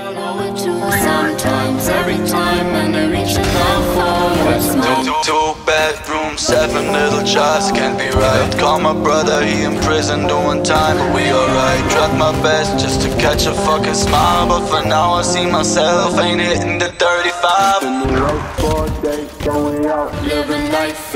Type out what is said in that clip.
Sometimes, every time, and I reach out for what's mine. Two bedrooms, 7 little jars, can't be right. Call my brother, he in prison doing time, but we alright. Tried my best just to catch a fucking smile, but for now I see myself ain't hitting the 35. Living life